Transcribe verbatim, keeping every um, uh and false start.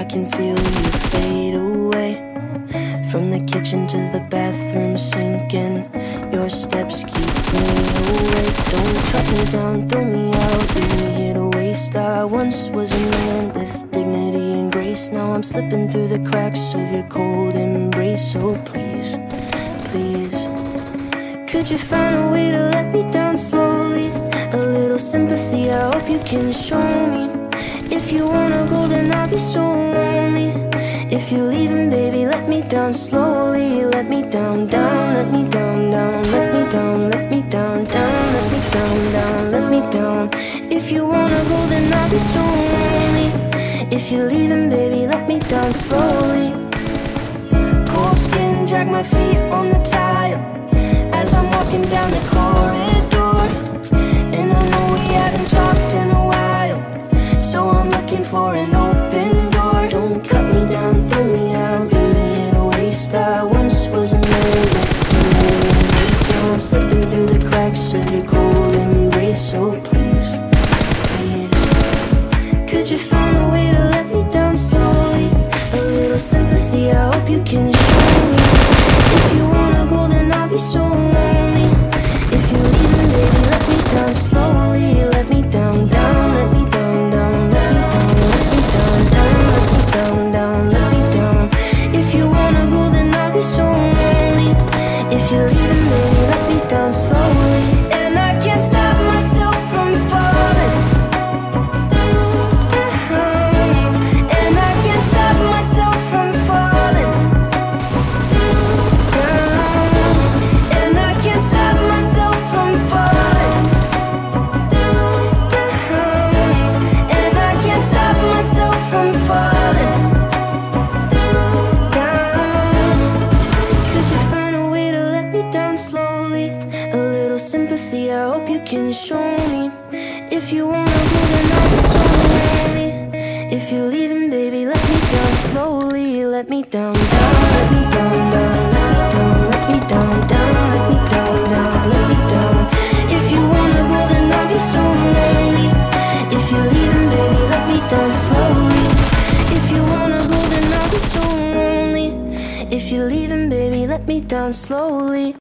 I can feel you fade away. From the kitchen to the bathroom sinking, your steps keep me awake. Don't cut me down, throw me out, leave me here to waste. I once was a man with dignity and grace. Now I'm slipping through the cracks of your cold embrace. So please, please, could you find a way to let me down slowly? A little sympathy, I hope you can show me. If you wanna go, then I'll be so lonely. If you're leaving, baby, let me down slowly. Let me down, down, let me down, down. Let me down, let me down, down. Let me down, down, let me down. If you wanna go, then I'll be so lonely. If you're leaving, baby, let me down slowly. Cold skin, drag my feet on the tile as I'm walking down the corridor. And I know we haven't talked in a while, so I'm looking for an open door. Don't cut me down, throw me out, leave me in a waste. I once was a man with dignity and grace. Now I'm slipping through the cracks of your cold embrace. So please, please, could you find a way to let me down slowly? A little sympathy, I hope you can show me. If you wanna go, then I'll be so lonely. If you're leaving, baby, let me down slowly. Let me down, down, let me down, down. Let me down, let me down, down. Let me down, down, let me down. If you wanna go, then I'll be so lonely. If you're leaving, baby, let me down slowly. And I can't stop myself from falling down. And I can't stop myself from falling down. And I can't stop myself from falling down. And I can't stop myself from falling down. Could you find a way to let me down slowly? A little sympathy, I hope you can show me. If you wanna go, then I'll be so lonely. If you're leaving, baby, let me down slowly. Let me down, down, let me down, down. Let me down, let me down, down. Let me down, down, let me down. If you wanna go, then I'll be so lonely. If you're leaving, baby, let me down slowly. If you wanna go, then I'll be so lonely. If you're leaving, baby, let me down slowly.